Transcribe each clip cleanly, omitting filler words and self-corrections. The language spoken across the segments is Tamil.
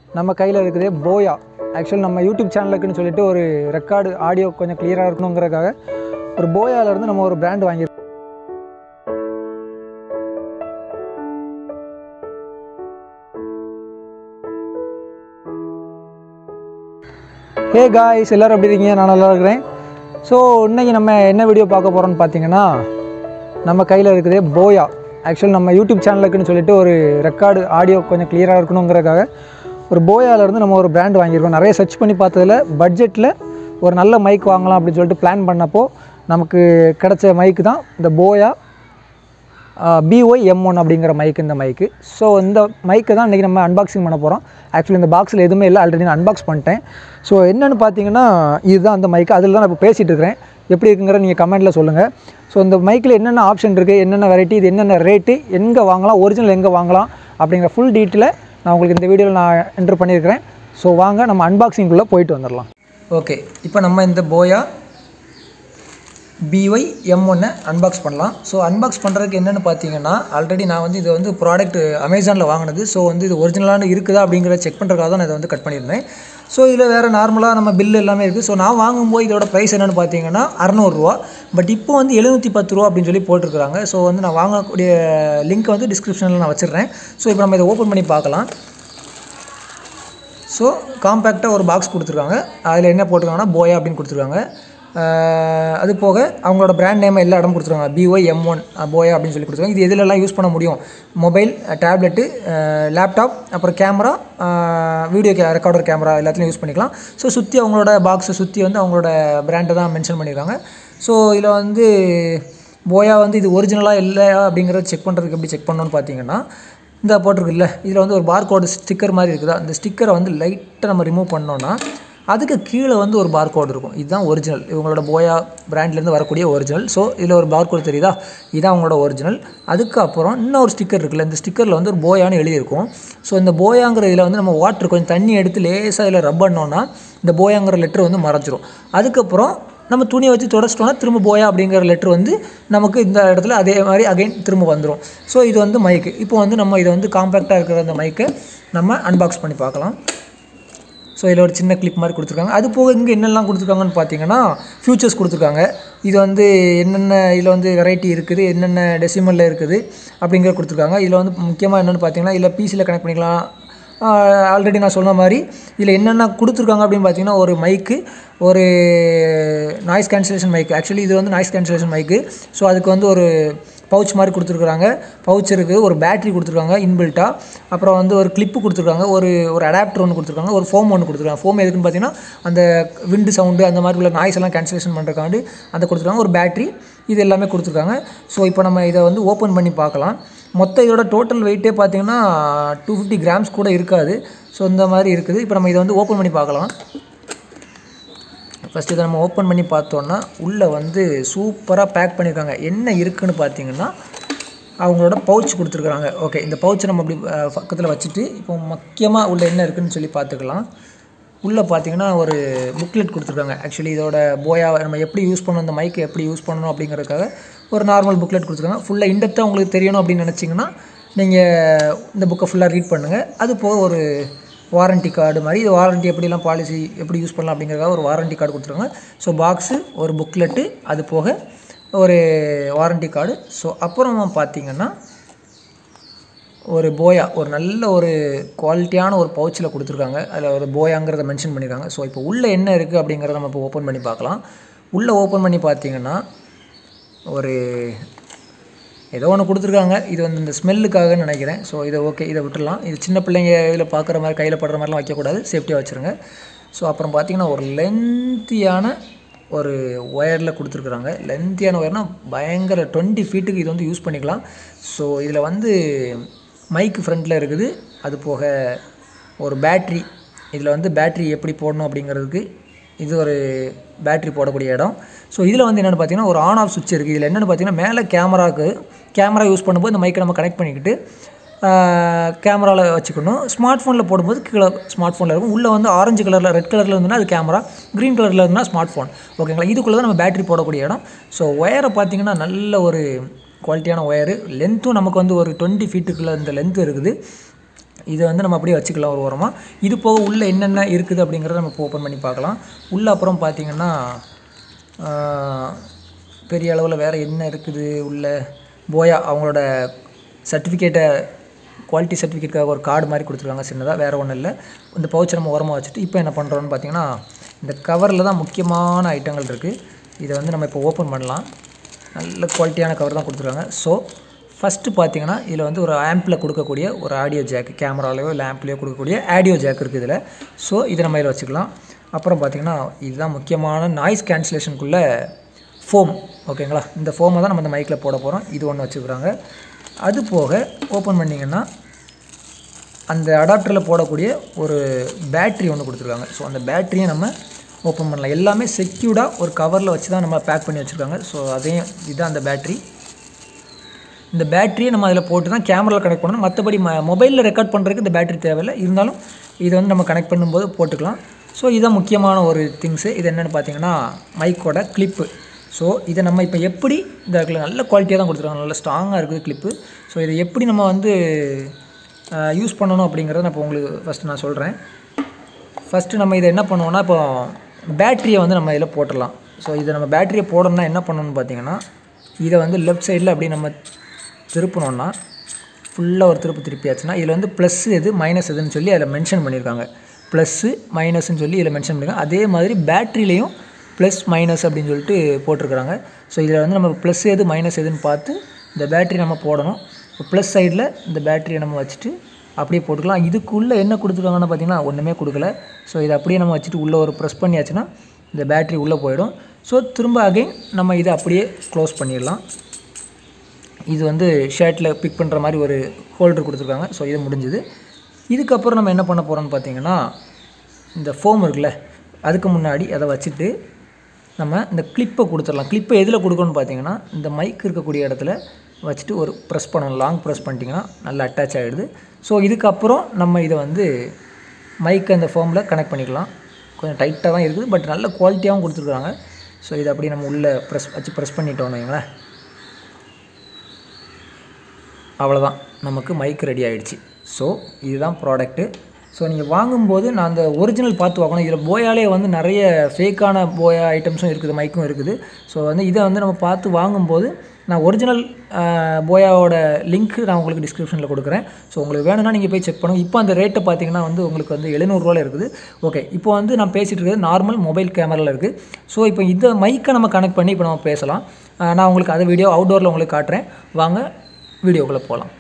நம்ம கையில் இருக்குது போயா. ஆக்சுவலி நம்ம யூடியூப் சேனலுக்குன்னு சொல்லிட்டு ஒரு ரெக்கார்டு ஆடியோ கொஞ்சம் கிளியராக இருக்கணுங்கிறதுக்காக ஒரு போயாவிலேருந்து நம்ம ஒரு பிராண்ட் வாங்கியிருக்கோம். ஹே காய்ஸ், எல்லோரும் எப்படி இருக்கீங்க? நான் நல்லா இருக்கிறேன். ஸோ இன்றைக்கி நம்ம என்ன வீடியோ பார்க்க போகிறோம்னு பார்த்தீங்கன்னா, நம்ம கையில் இருக்குது போயா. ஆக்சுவலி நம்ம யூடியூப் சேனலுக்குன்னு சொல்லிட்டு ஒரு ரெக்கார்டு ஆடியோ கொஞ்சம் கிளியராக இருக்கணுங்கிறதுக்காக ஒரு போயாவிலேருந்து நம்ம ஒரு பிராண்ட் வாங்கியிருக்கோம். நிறைய சர்ச் பண்ணி பார்த்ததில் பட்ஜெட்டில் ஒரு நல்ல மைக் வாங்கலாம் அப்படின்னு சொல்லிட்டு பிளான் பண்ணப்போ நமக்கு கிடைச்ச மைக்கு தான் இந்த போயா BY M1 அப்படிங்கிற மைக்கு. இந்த மைக்கு இந்த மைக்கை தான் இன்றைக்கி நம்ம அன்பாக்சிங் பண்ண போகிறோம். ஆக்சுவலி இந்த பாக்ஸில் எதுவுமே இல்லை, ஆல்ரெடி நான் அன்பாக்ஸ் பண்ணிட்டேன். ஸோ என்னென்னு பார்த்தீங்கன்னா, இதுதான் அந்த மைக்கு. அதில் தான் நான் இப்போ பேசிகிட்டு இருக்கிறேன். எப்படி இருக்குங்கிற நீங்கள் கமெண்ட்டில் சொல்லுங்கள். ஸோ இந்த மைக்கில் என்னென்ன ஆப்ஷன் இருக்குது, என்னென்ன வெரைட்டி, இது என்னென்ன ரேட்டு, எங்கே வாங்கலாம், ஒரிஜினல் எங்கே வாங்கலாம் அப்படிங்கிற ஃபுல் டீட்டெயிலை நான் உங்களுக்கு இந்த வீடியோவில் நான் என்ட்ரு பண்ணியிருக்கிறேன். ஸோ வாங்க நம்ம அன்பாக்சிங்குள்ளே போயிட்டு வந்துடலாம். ஓகே, இப்போ நம்ம இந்த போயா BY M1 அன்பாக்ஸ் பண்ணலாம். ஸோ அன்பாக்ஸ் பண்ணுறதுக்கு என்னென்னு பார்த்தீங்கன்னா, ஆல்ரெடி நான் இது ப்ராடக்ட் அமேசானில் வாங்கினது. ஸோ இது ஒரிஜினலான இருக்குதா அப்படிங்கிறத செக் பண்ணுறதுக்காக தான் நான் இதை கட் பண்ணியிருந்தேன். ஸோ இதில் வேறு நார்மலாக நம்ம பில் எல்லாமே இருக்குது. ஸோ நான் வாங்கும்போது இதோட ப்ரைஸ் என்னென்னு பார்த்தீங்கன்னா 600 ரூபா. பட் இப்போ 710 ரூபா அப்படின்னு சொல்லி போட்டிருக்கிறாங்க. ஸோ நான் வாங்கக்கூடிய லிங்க் டிஸ்கிரிப்ஷனில் நான் வச்சிடுறேன். ஸோ இப்போ நம்ம இதை ஓப்பன் பண்ணி பார்க்கலாம். ஸோ காம்பேக்டாக ஒரு பாக்ஸ் கொடுத்துருக்காங்க. அதில் என்ன போட்டிருக்காங்கன்னா போயா அப்படின்னு கொடுத்துருக்காங்க. அது போக அவங்களோட பிராண்ட் நேம் எல்லா இடம் கொடுத்துருவாங்க. BY M1 போயா அப்படின்னு சொல்லி கொடுத்துருவாங்க. இது எதுலெல்லாம் யூஸ் பண்ண முடியும்? மொபைல், டேப்லெட்டு, லேப்டாப், அப்புறம் கேமரா, வீடியோ ரெக்கார்டர் கேமரா எல்லாத்துலையும் யூஸ் பண்ணிக்கலாம். ஸோ சுற்றி அவங்களோட பாக்ஸை சுற்றி அவங்களோட பிராண்டை தான் மென்ஷன் பண்ணியிருக்காங்க. ஸோ இதில் போயா இது ஒரிஜினலாக இல்லை அப்படிங்கிறத செக் பண்ணுறதுக்கு எப்படி செக் பண்ணணும்னு பார்த்தீங்கன்னா, இந்த போட்டிருக்குல்ல, இதில் ஒரு பார்கோடு ஸ்டிக்கர் மாதிரி இருக்குதா, அந்த ஸ்டிக்கரை லைட்டாக நம்ம ரிமூவ் பண்ணோன்னா அதுக்கு கீழே ஒரு பார்கோடு இருக்கும். இதுதான் ஒரிஜினல், இவங்களோட போயா பிராண்ட்லேருந்து வரக்கூடிய ஒரிஜினல். ஸோ இதில் ஒரு பார்கோடு தெரியுதா, இதுதான் அவங்களோட ஒரிஜினல். அதுக்கப்புறம் இன்னொரு ஸ்டிக்கர் இருக்குல்ல, இந்த ஸ்டிக்கரில் ஒரு போயான்னு எழுதியிருக்கும். ஸோ இந்த போயாங்கிற இதில் நம்ம வாட்டர் கொஞ்சம் தண்ணி எடுத்து லேசாக இதில் ரப் பண்ணோன்னா இந்த போயாங்கிற லெட்டர் மறைஞ்சிரும். அதுக்கப்புறம் நம்ம துணியை வச்சு தொடச்சிட்டோன்னா திரும்ப போயா அப்படிங்கிற லெட்ரு நமக்கு இந்த இடத்துல அதே மாதிரி அகைன் திரும்ப வந்துடும். ஸோ இது மைக்கு. இப்போ நம்ம இதை காம்பேக்டாக இருக்கிற அந்த மைக்கை நம்ம அன்பாக்ஸ் பண்ணி பார்க்கலாம். ஸோ இதில் ஒரு சின்ன கிளிப் மாதிரி கொடுத்துருக்காங்க. அது போக இங்கே என்னெல்லாம் கொடுத்துருக்காங்கன்னு பார்த்தீங்கன்னா, ஃபியூச்சர்ஸ் கொடுத்துருக்காங்க. இது என்னென்ன இதில் வெரைட்டி இருக்குது, என்னென்ன டெசிமலில் இருக்குது அப்படிங்கிற கொடுத்துருக்காங்க. இதில் முக்கியமாக என்னென்னு பார்த்தீங்கன்னா, இதில் பிசியில் கனெக்ட் பண்ணிக்கலாம். ஆல்ரெடி நான் சொன்ன மாதிரி இதில் என்னென்ன கொடுத்துருக்காங்க அப்படின்னு பார்த்தீங்கன்னா, ஒரு மைக்கு, ஒரு நாய்ஸ் கேன்சலேஷன் மைக்கு. ஆக்சுவலி இது நாய்ஸ் கேன்சலேஷன் மைக்கு. ஸோ அதுக்கு ஒரு பவுச் மாதிரி கொடுத்துருக்குறாங்க. பவுச் இருக்குது, ஒரு பேட்ரி கொடுத்துருக்காங்க இன்பில்ட்டாக. அப்புறம் ஒரு கிளிப்பு கொடுத்துருக்காங்க, ஒரு அடாப்டர் ஒன்று கொடுத்துருக்காங்க, ஒரு ஃபோம் ஒன்று கொடுத்துருக்காங்க. ஃபோம் எதுக்குன்னு பார்த்தீங்கன்னா, அந்த விண்டு சவுண்டு அந்த மாதிரி உள்ள நாய்ஸ் எல்லாம் கேன்சலேஷன் பண்ணுறக்காண்டி அதை கொடுத்துருக்காங்க. ஒரு பேட்ரி, இது எல்லாமே கொடுத்துருக்காங்க. ஸோ இப்போ நம்ம இதை ஓப்பன் பண்ணி பார்க்கலாம். மொத்த இதோட டோட்டல் வெயிட்டே பார்த்தீங்கன்னா 250 கிராம்ஸ் கூட இருக்காது. ஸோ இந்த மாதிரி இருக்குது. இப்போ நம்ம இதை ஓப்பன் பண்ணி பார்க்கலாம். ஃபஸ்ட்டு இதை நம்ம ஓப்பன் பண்ணி பார்த்தோன்னா உள்ளே சூப்பராக பேக் பண்ணியிருக்காங்க. என்ன இருக்குதுன்னு பார்த்தீங்கன்னா, அவங்களோட பவுச் கொடுத்துருக்குறாங்க. ஓகே, இந்த பவுச்சை நம்ம அப்படி பக்கத்தில் வச்சுட்டு இப்போ முக்கியமாக உள்ளே என்ன இருக்குதுன்னு சொல்லி பார்த்துக்கலாம். உள்ளே பார்த்தீங்கன்னா ஒரு புக்லெட் கொடுத்துருக்காங்க. ஆக்சுவலி இதோட போயா நம்ம எப்படி யூஸ் பண்ணணும், இந்த மைக்கை எப்படி யூஸ் பண்ணணும் அப்படிங்கிறதுக்காக ஒரு நார்மல் புக்லெட் கொடுத்துருக்காங்க. ஃபுல்லாக இன்டெப்த்தாக உங்களுக்கு தெரியணும் அப்படின்னு நினச்சிங்கன்னா நீங்கள் இந்த புக்கை ஃபுல்லாக ரீட் பண்ணுங்கள். அது போக ஒரு வாரண்ட்டி கார்டு மாதிரி, இது வாரண்ட்டி எப்படிலாம் பாலிசி எப்படி யூஸ் பண்ணலாம் அப்படிங்கிறதுக்காக ஒரு வாரண்ட்டி கார்டு கொடுத்துருக்காங்க. ஸோ பாக்ஸு, ஒரு புக்லெட்டு, அது போக ஒரு வாரண்ட்டி கார்டு. ஸோ அப்புறமா பார்த்தீங்கன்னா ஒரு போயா, ஒரு நல்ல ஒரு குவாலிட்டியான ஒரு பவுச்சில் கொடுத்துருக்காங்க. அதில் ஒரு போயாங்கிறத மென்ஷன் பண்ணியிருக்காங்க. ஸோ இப்போ உள்ளே என்ன இருக்குது அப்படிங்கிறத நம்ம இப்போ ஓப்பன் பண்ணி பார்க்கலாம். உள்ளே ஓப்பன் பண்ணி பார்த்தீங்கன்னா ஒரு ஏதோ ஒன்று கொடுத்துருக்காங்க. இது இந்த ஸ்மெல்லுக்காகன்னு நினைக்கிறேன். ஸோ இதை ஓகே, இதை விட்டுடலாம். இது சின்ன பிள்ளைங்க இதில் பார்க்குற மாதிரி கையில் படுற மாதிரிலாம் வைக்கக்கூடாது, சேஃப்டியாக வச்சுருங்க. ஸோ அப்புறம் பார்த்திங்கன்னா ஒரு லென்த்தியான ஒரு ஒயரில் கொடுத்துருக்குறாங்க. லென்த்தியான ஒயர்னால் பயங்கர 20 ஃபீட்டுக்கு இது யூஸ் பண்ணிக்கலாம். ஸோ இதில் மைக்கு ஃப்ரண்ட்டில் இருக்குது. அது போக ஒரு பேட்ரி, இதில் பேட்ரி எப்படி போடணும் அப்படிங்கிறதுக்கு இது ஒரு பேட்ரி போடக்கூடிய இடம். ஸோ இதில் என்னென்னு பார்த்தீங்கன்னா ஒரு ஆன் ஆஃப் சுவிட்ச் இருக்குது. இதில் என்னென்னு பார்த்தீங்கன்னா, மேலே கேமரா யூஸ் பண்ணும்போது இந்த மைக்கை நம்ம கனெக்ட் பண்ணிக்கிட்டு கேமராவில் வச்சுக்கணும். ஸ்மார்ட் ஃபோனில் போடும்போது கீழே ஸ்மார்ட் ஃபோனில் இருக்கும். உள்ளே ஆரஞ்சு கலரில், ரெட் கலரில் இருந்ததுன்னா அது கேமரா, க்ரீன் கலரில் இருந்தால் ஸ்மார்ட் ஃபோன். ஓகேங்களா, இதுக்குள்ளே தான் நம்ம பேட்ரி போடக்கூடிய இடம். ஸோ ஒயரை பார்த்தீங்கன்னா நல்ல ஒரு குவாலிட்டியான ஒயரு. லென்த்தும் நமக்கு ஒரு 20 ஃபீட்டுக்குள்ளே இந்த லென்த்து இருக்குது. இதை வந்து நம்ம அப்படியே வச்சுக்கலாம் ஒரு ஓரமாக. இது போக உள்ளே என்னென்ன இருக்குது அப்படிங்கிறத நம்ம ஓப்பன் பண்ணி பார்க்கலாம். உள்ளே அப்புறம் பார்த்திங்கன்னா பெரிய அளவில் வேறு என்ன இருக்குது உள்ளே. போயா அவங்களோட சர்டிஃபிகேட்டை குவாலிட்டி சர்டிஃபிகேட்டுக்காக ஒரு கார்டு மாதிரி கொடுத்துருக்காங்க சின்னதாக, வேறு ஒன்றும் இல்லை. இந்த பவுச்சை நம்ம ஓரமாக வச்சுட்டு இப்போ என்ன பண்ணுறோன்னு பார்த்திங்கன்னா இந்த கவரில் தான் முக்கியமான ஐட்டங்கள் இருக்குது. இதை வந்து நம்ம இப்போ ஓப்பன் பண்ணலாம். நல்ல குவாலிட்டியான கவர் தான் கொடுத்துருக்காங்க. ஸோ ஃபஸ்ட்டு பார்த்திங்கன்னா இதில் வந்து ஒரு ஆம்பில் கொடுக்கக்கூடிய ஒரு ஆடியோ ஜாக், கேமராலையோ இல்லை ஆம்ப்லேயோ கொடுக்கக்கூடிய ஆடியோ ஜாக் இருக்குது இதில். ஸோ இதை நம்ம இதில் வச்சுக்கலாம். அப்புறம் பார்த்திங்கன்னா இதுதான் முக்கியமான நாய்ஸ் கேன்சலேஷனுக்குள்ளே ஃபோம், ஓகேங்களா. இந்த ஃபோமை தான் நம்ம இந்த மைக்கில் போட போகிறோம். இது ஒன்று வச்சுக்கிறாங்க. அது போக ஓப்பன் பண்ணிங்கன்னா அந்த அடாப்டரில் போடக்கூடிய ஒரு பேட்ரி ஒன்று கொடுத்துருக்காங்க. ஸோ அந்த பேட்டரியை நம்ம ஓப்பன் பண்ணலாம். எல்லாமே செக்யூர்டாக ஒரு கவரில் வச்சு தான் நம்ம பேக் பண்ணி வச்சுருக்காங்க. ஸோ அதையும் இதுதான் அந்த பேட்ரி. இந்த பேட்டரியை நம்ம அதில் போட்டு தான் கேமராவில் கனெக்ட் பண்ணணும். மற்றபடி மொபைலில் ரெக்கார்ட் பண்ணுறதுக்கு இந்த பேட்டரி தேவையில்லை. இருந்தாலும் இதை வந்து நம்ம கனெக்ட் பண்ணும்போது போட்டுக்கலாம். ஸோ இதுதான் முக்கியமான ஒரு திங்ஸு. இது என்னென்னு பார்த்தீங்கன்னா மைக்கோட கிளிப்பு. ஸோ இதை நம்ம இப்போ எப்படி இந்த இடத்துல நல்ல குவாலிட்டியாக தான் கொடுத்துருக்காங்க, நல்ல ஸ்ட்ராங்காக இருக்குது கிளிப்பு. ஸோ இதை எப்படி நம்ம வந்து யூஸ் பண்ணணும் அப்படிங்கிறத நான் இப்போ உங்களுக்கு ஃபஸ்ட்டு நான் சொல்கிறேன். ஃபஸ்ட்டு நம்ம இதை என்ன பண்ணுவோன்னா, இப்போ பேட்டரியை வந்து நம்ம இதில் போட்டுடலாம். ஸோ இதை நம்ம பேட்டரியை போடணும்னா என்ன பண்ணணும்னு பார்த்தீங்கன்னா, இதை வந்து லெஃப்ட் சைடில் அப்படி நம்ம திருப்பினோன்னா ஃபுல்லாக ஒரு திருப்பியாச்சுன்னா இதில் வந்து ப்ளஸ் எது மைனஸ் எதுன்னு சொல்லி அதில் மென்ஷன் பண்ணியிருக்காங்க. ப்ளஸ்ஸு மைனஸ்ன்னு சொல்லி இதில் மென்ஷன் பண்ணியிருக்காங்க. அதே மாதிரி பேட்டரியிலையும் ப்ளஸ் மைனஸ் அப்படின்னு சொல்லிட்டு போட்டிருக்கிறாங்க. ஸோ இதில் வந்து நம்ம ப்ளஸ் எது மைனஸ் எதுன்னு பார்த்து இந்த பேட்டரி நம்ம போடணும். இப்போ ப்ளஸ் சைடில் இந்த பேட்டரியை நம்ம வச்சுட்டு அப்படியே போட்டுக்கலாம். இதுக்குள்ளே என்ன கொடுத்துருக்காங்கன்னு பார்த்தீங்கன்னா ஒன்றுமே கொடுக்கல. ஸோ இதை அப்படியே நம்ம வச்சுட்டு உள்ளே ஒரு ப்ரெஸ் பண்ணியாச்சுன்னா இந்த பேட்டரி உள்ளே போயிடும். ஸோ திரும்ப அகைன் நம்ம இதை அப்படியே க்ளோஸ் பண்ணிடலாம். இது வந்து ஷர்ட்டில் பிக் பண்ணுற மாதிரி ஒரு ஹோல்டர் கொடுத்துருக்காங்க. ஸோ இது முடிஞ்சுது. இதுக்கப்புறம் நம்ம என்ன பண்ண போகிறோம்னு பார்த்தீங்கன்னா, இந்த ஃபோம் இருக்குல்ல, அதுக்கு முன்னாடி அதை வச்சுட்டு நம்ம இந்த கிளிப்பை கொடுத்துடலாம். கிளிப்பை எதில் கொடுக்கணும்னு பார்த்தீங்கன்னா இந்த மைக் இருக்கக்கூடிய இடத்துல வச்சுட்டு ஒரு ப்ரெஸ் பண்ணணும். லாங் ப்ரெஸ் பண்ணிட்டிங்கன்னா நல்லா அட்டாச் ஆகிடுது. ஸோ இதுக்கப்புறம் நம்ம இதை வந்து மைக்கை அந்த ஃபோமில் கனெக்ட் பண்ணிக்கலாம். கொஞ்சம் டைட்டாக தான் இருக்குது, பட் நல்ல குவாலிட்டியாகவும் கொடுத்துருக்குறாங்க. ஸோ இதை அப்படியே நம்ம உள்ளே ப்ரெஸ் பண்ணிட்டோம்னு வைங்களேன், அவ்வளோதான், நமக்கு மைக் ரெடி ஆகிடுச்சு. ஸோ இதுதான் ப்ராடக்ட்டு. ஸோ நீங்கள் வாங்கும்போது நான் அந்த ஒரிஜினல் பார்த்து வாங்கணும். இதில் போயாலே வந்து நிறைய ஃபேக்கான போயா ஐட்டம்ஸும் இருக்குது, மைக்கும் இருக்குது. ஸோ வந்து இதை வந்து நம்ம பார்த்து வாங்கும்போது நான் ஒரிஜினல் போயாவோட லிங்க் நான் உங்களுக்கு டிஸ்கிரிப்ஷனில் கொடுக்குறேன். ஸோ உங்களுக்கு வேணும்னா நீங்கள் போய் செக் பண்ணுங்கள். இப்போ அந்த ரேட்டை பார்த்தீங்கன்னா வந்து உங்களுக்கு வந்து 700 ரூபாயில் இருக்குது. ஓகே, இப்போ வந்து நான் பேசிகிட்டு இருக்கிறது நார்மல் மொபைல் கேமராவில் இருக்குது. ஸோ இப்போ இந்த மைக்கை நம்ம கனெக்ட் பண்ணி இப்போ நம்ம பேசலாம். நான் உங்களுக்கு அதை வீடியோ அவுட்டோரில் உங்களுக்கு காட்டுறேன். வாங்க வீடியோக்குள்ளே போகலாம்.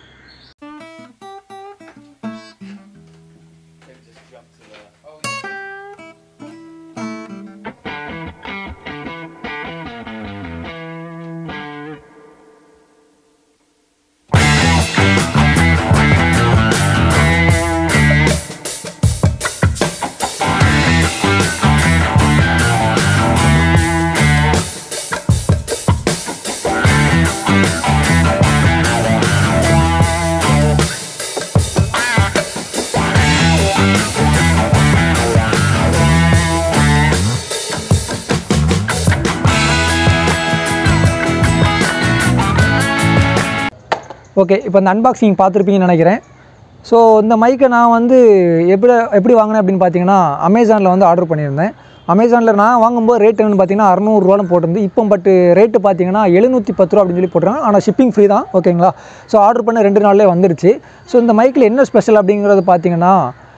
ஓகே, இப்போ இந்த அன்பாக்சிங் பார்த்துருப்பீங்கன்னு நினைக்கிறேன். ஸோ இந்த மைக்கை நான் வந்து எப்படி வாங்கினேன் அப்படின்னு பார்த்தீங்கன்னா, அமேசானில் வந்து ஆர்டர் பண்ணியிருந்தேன். அமேசானில் நான் வாங்கும்போது ரேட் என்னென்னு பார்த்தீங்கன்னா 600 ரூபான்னு போட்டிருந்து. இப்போ பட் ரேட்டு பார்த்தீங்கன்னா 710 ரூபா அப்படின்னு சொல்லி போட்டுருக்காங்க. ஆனால் ஷிப்பிங் ஃப்ரீ தான், ஓகேங்களா. ஸோ ஆர்டர் பண்ண 2 நாள்லேயே வந்துடுச்சு. ஸோ இந்த மைக்கில் என்ன ஸ்பெஷல் அப்படிங்கிறது பார்த்தீங்கன்னா,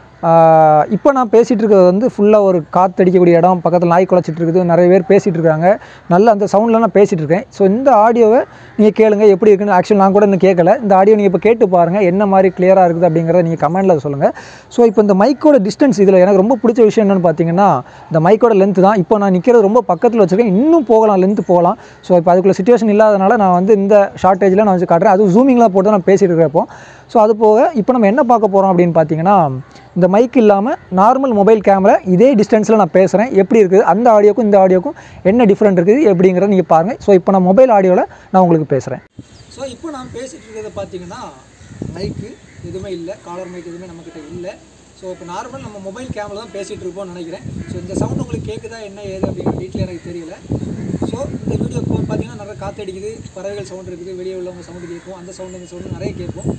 இப்போ நான் பேசிகிட்டு இருக்கிறது வந்து ஃபுல்லாக ஒரு காற்றடிக்கக்கூடிய இடம், பக்கத்தில் நாய் குலைச்சிட்டு இருக்குது, நிறைய பேர் பேசிகிட்டு இருக்காங்க. நல்ல அந்த சவுண்டில் நான் பேசிகிட்டு இருக்கேன். ஸோ இந்த ஆடியோவை நீங்கள் கேளுங்க எப்படி இருக்குன்னு. ஆக்சுவலி நான் கூட இன்னும் கேட்கல. இந்த ஆடியோ நீங்கள் இப்போ கேட்டு பாருங்கள், என்ன மாதிரி கிளியராக இருக்குது அப்படிங்கிறத நீங்கள் கமெண்ட்டில் சொல்லுங்கள். ஸோ இப்போ இந்த மைக்கோட டிஸ்டன்ஸ், இதில் எனக்கு ரொம்ப பிடிச்ச விஷயம் என்னென்னு பார்த்தீங்கன்னா இந்த மைக்கோட லென்த்து தான். இப்போ நான் நிற்கிறது ரொம்ப பக்கத்தில் வச்சுருக்கேன், இன்னும் போகலாம், லென்த்து போகலாம். ஸோ இப்போ அதுக்குள்ள சிச்சுவேஷன் இல்லாதனால நான் வந்து இந்த ஷார்ட்டேஜில் நான் வச்சு காட்டுறேன். அதுவும் ஜூமிங்லாம் போட்டு நான் பேசிகிட்டு இருக்கிறப்போ. ஸோ அது போக இப்போ நம்ம என்ன பார்க்க போகிறோம் அப்படின்னு பார்த்தீங்கன்னா, இந்த மைக் இல்லாமல் நார்மல் மொபைல் கேமரா இதே டிஸ்டன்ஸில் நான் பேசுகிறேன், எப்படி இருக்குது, அந்த ஆடியோக்கும் இந்த ஆடியோக்கும் என்ன டிஃப்ரெண்ட் இருக்குது எப்படிங்கிறத நீங்கள் பாருங்கள். ஸோ இப்போ நான் மொபைல் ஆடியோவில் நான் உங்களுக்கு பேசுகிறேன். ஸோ இப்போ நான் பேசிகிட்டு இருக்கிறத பார்த்தீங்கன்னா மைக்கு எதுவுமே இல்லை, காலர் மைக் எதுவுமே நம்மக்கிட்ட இல்லை. ஸோ இப்போ நார்மல் நம்ம மொபைல் கேமரா தான் பேசிகிட்டு இருப்போம்னு நினைக்கிறேன். ஸோ இந்த சவுண்ட் உங்களுக்கு கேட்குதா என்ன ஏது அப்படிங்கிற வீட்டில் எனக்கு தெரியல. ஸோ இந்த வீடியோ பார்த்தீங்கன்னா நிறைய காற்று அடிக்குது, பறவைகள் சவுண்ட் இருக்குது, வெளியே உள்ளவங்க சவுண்டு கேட்கும், அந்த சவுண்டு இந்த சவுண்டு நிறைய கேட்கும். ஸோ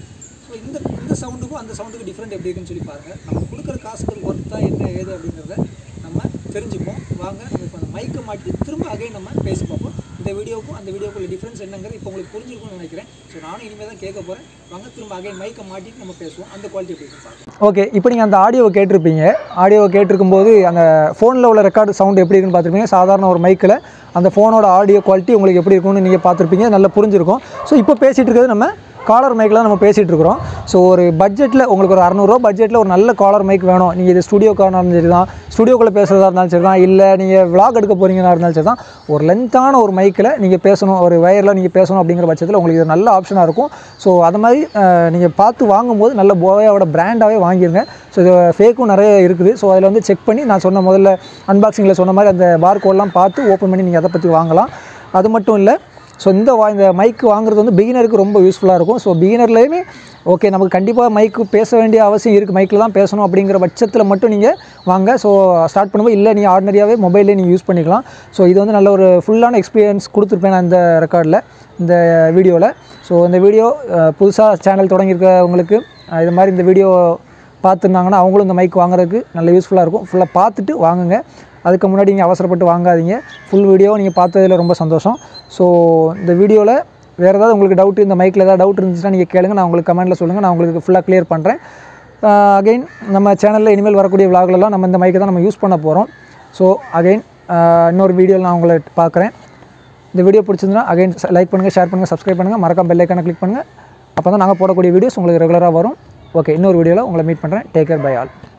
ஸோ இந்த சவுண்டுக்கும் அந்த சவுண்டுக்கும் டிஃப்ரெண்ட் எப்படி இருக்குன்னு சொல்லி பாருங்கள். நம்ம கொடுக்குற காசுக்கு ஒர்த்தா என்ன ஏது அப்படிங்கிறத நம்ம தெரிஞ்சுப்போம். வாங்க நம்ம இப்போ அந்த மைக்கை மாட்டி திரும்ப அகைன் நம்ம பேசி பார்ப்போம். இந்த வீடியோக்கும் அந்த வீடியோக்குள்ள டிஃப்ரென்ஸ் என்னங்கிறது இப்போ உங்களுக்கு புரிஞ்சிருக்கும்னு நினைக்கிறேன். ஸோ நானும் இனிமேல் தான் கேட்க போகிறேன். வாங்க திரும்ப அகைன் மைக்கை மாட்டிட்டு நம்ம பேசுவோம். அந்த குவாலிட்டி எப்படி இருக்குன்னு பார்க்கலாம். ஓகே, இப்போ நீங்கள் அந்த ஆடியோவை கேட்டிருப்பீங்க. ஆடியோவை கேட்டிருக்கும்போது அந்த ஃபோனில் உள்ள ரெக்கார்டு சவுண்ட் எப்படி இருக்குன்னு பார்த்துருப்பீங்க. சாதாரண ஒரு மைக்கில் அந்த ஃபோனோட ஆடியோ குவாலிட்டி உங்களுக்கு எப்படி இருக்கும்னு நீங்கள் பார்த்துருப்பீங்க, நல்லா புரிஞ்சிருக்கும். ஸோ இப்போ பேசிகிட்டு இருக்கிறது நம்ம காலர் மைக்கில் நம்ம பேசிகிட்டு இருக்கிறோம். ஸோ ஒரு பட்ஜெட்டில் உங்களுக்கு ஒரு 600 ரூபா பட்ஜெட்டில் ஒரு நல்ல காலர் மைக் வேணும். நீங்கள் இது ஸ்டுடியோக்காக இருந்தாலும் சரி தான், ஸ்டுடியோக்குள்ளே பேசுகிறதா இருந்தாலும் சரி தான், இல்லை நீங்கள் விளாக் எடுக்க போகிறீங்கன்னா இருந்தாலும் சரி தான், ஒரு லென்த்தான ஒரு மைக்கில் நீங்கள் பேசணும், ஒரு வயரில் நீங்கள் பேசணும் அப்படிங்கிற பட்சத்தில் உங்களுக்கு இது நல்ல ஆப்ஷனாக இருக்கும். ஸோ அது மாதிரி நீங்கள் பார்த்து வாங்கும்போது நல்ல போயாவோட பிராண்டாகவே வாங்கிடுங்க. ஸோ இது ஃபேக்கும் நிறைய இருக்குது. ஸோ அதில் வந்து செக் பண்ணி நான் சொன்ன முதல்ல அன்பாக்சிங்கில் சொன்ன மாதிரி அந்த பார் கோடெலாம் பார்த்து ஓப்பன் பண்ணி நீங்கள் அதை பற்றி வாங்கலாம். அது மட்டும் இல்லை, ஸோ இந்த மைக்கு வாங்குறது வந்து பிகினருக்கு ரொம்ப யூஸ்ஃபுல்லாக இருக்கும். ஸோ பிகினர்லேயுமே ஓகே நமக்கு கண்டிப்பாக மைக்கு பேச வேண்டிய அவசியம் இருக்குது, மைக்கில் தான் பேசணும் அப்படிங்கிற பட்சத்தில் மட்டும் நீங்கள் வாங்க. ஸோ ஸ்டார்ட் பண்ணும்போது இல்லை நீங்கள் ஆர்டினரியாகவே மொபைல்லே நீங்கள் யூஸ் பண்ணிக்கலாம். ஸோ இது வந்து நல்ல ஒரு ஃபுல்லான எக்ஸ்பீரியன்ஸ் கொடுத்துருப்பேன் நான் இந்த ரெக்கார்டில், இந்த வீடியோவில். ஸோ இந்த வீடியோ புதுசாக சேனல் தொடங்கியிருக்கவங்களுக்கு இது மாதிரி இந்த வீடியோ பார்த்துருந்தாங்கன்னா அவங்களும் இந்த மைக் வாங்குறதுக்கு நல்ல யூஸ்ஃபுல்லாக இருக்கும். ஃபுல்லாக பார்த்துட்டு வாங்குங்க. அதுக்கு முன்னாடி நீங்கள் அவசரப்பட்டு வாங்காதீங்க. ஃபுல் வீடியோ நீங்கள் பார்த்ததில் ரொம்ப சந்தோஷம். ஸோ இந்த வீடியோவில் வேறு ஏதாவது உங்களுக்கு டவுட்டு, இந்த மைக்கில் ஏதாவது டவுட் இருந்துச்சுன்னா நீங்கள் கேளுங்க, நான் உங்களுக்கு கமெண்ட்டில் சொல்லுங்கள், நான் உங்களுக்கு ஃபுல்லாக கிளியர் பண்ணுறேன். அகைன் நம்ம சேனலில் இனிமேல் வரக்கூடிய விளாக்லலாம் நம்ம இந்த மைக்கை தான் நம்ம யூஸ் பண்ண போகிறோம். ஸோ அகைன் இன்னொரு வீடியோவில் நான் உங்களை பார்க்குறேன். இந்த வீடியோ பிடிச்சிருந்தா அகைன் லைக் பண்ணுங்கள், ஷேர் பண்ணுங்கள், சப்ஸ்கிரைப் பண்ணுங்கள், மறக்காம பெல் ஐக்கானை கிளிக் பண்ணுங்கள். அப்போ தான் நாங்கள் போடக்கூடிய வீடியோஸ் உங்களுக்கு ரெகுலராக வரும். ஓகே, இன்னொரு வீடியோவில் உங்களை மீட் பண்ணுறேன். Take care, bye all.